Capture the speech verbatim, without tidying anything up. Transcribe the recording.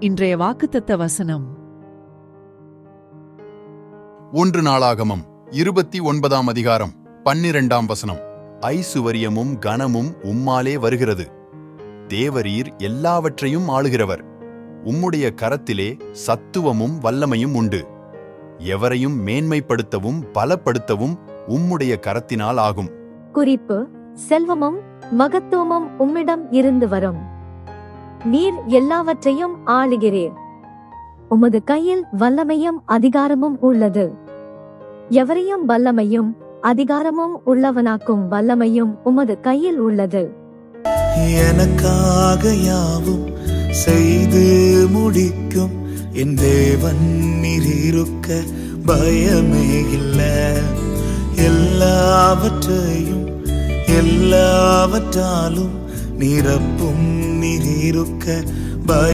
இன்றைய வாக்குத்தத்த வசனம் ஒன்று நாளாகமம் இருபத்தி ஒன்பதாம் அதிகாரம் பன்னிரண்டாம் வசனம். ஐசுவரியமும் கனமும் உம்மாலே வருகிறது. தேவரீர் எல்லாவற்றையும் ஆளுகிறவர். உம்முடைய கரத்திலே சத்துவமும் வல்லமையும் உண்டு. எவரையும் மேன்மைப்படுத்தவும் பலப்படுத்தவும் உம்முடைய கரத்தினால் ஆகும். குறிப்பு: செல்வமும் மகத்துவமும் உம்மிடம் இருந்து வரும். நீர் எல்லாவற்றையும் ஆளுகிறீர். உமது கையில் வல்லமையும் அதிகாரமும் உள்ளது. எவரையும் வல்லமையும் அதிகாரமும் உள்ளவனாக்கும் வல்லமையும் உமது கையில் உள்ளது. எனக்காக யாவும் செய்து முடிக்கும் என் தேவன் நீர் இருக்க பயமே இல்லை. எல்லாவற்றையும் எல்லாவற்றாலும் நிரப்பும் நீர் இருக்க பய